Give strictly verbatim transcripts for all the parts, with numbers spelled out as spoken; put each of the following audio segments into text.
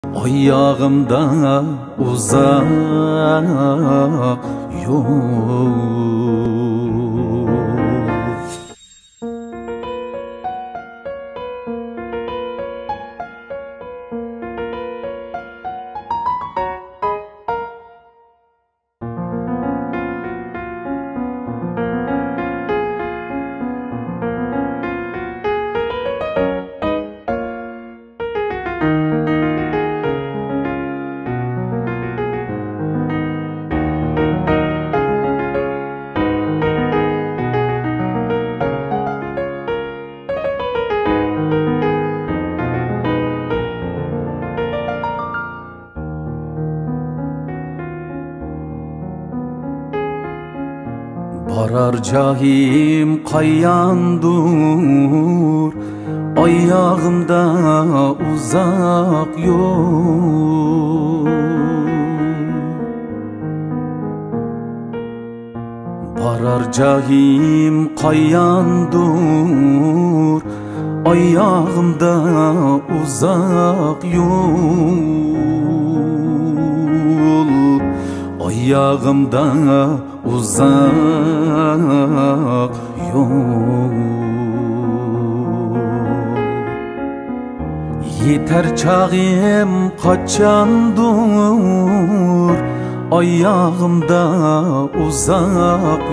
Ayağımda uzak yol. Barar cahim kayyandur, ayağımda uzak yol. Barar cahim kayyandur, ayağımda uzak yol. Ayağımda uzak yol. Yeter çağım kaçandur, ayağımda uzak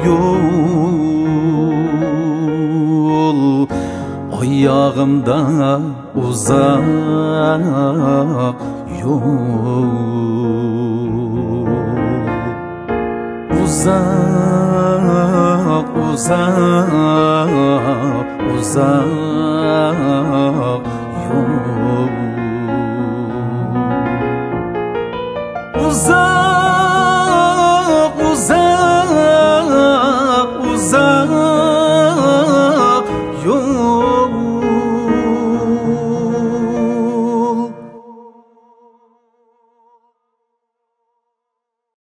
yol. Ayağımda uzak yol. Uzak, uzak, uzak yol. Uzak.